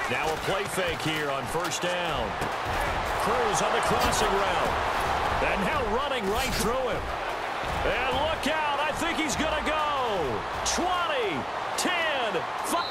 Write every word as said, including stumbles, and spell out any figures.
Now a play fake here on first down. Cruz on the crossing route. And now running right through him. And look out. I think he's going to go. twenty, ten, five.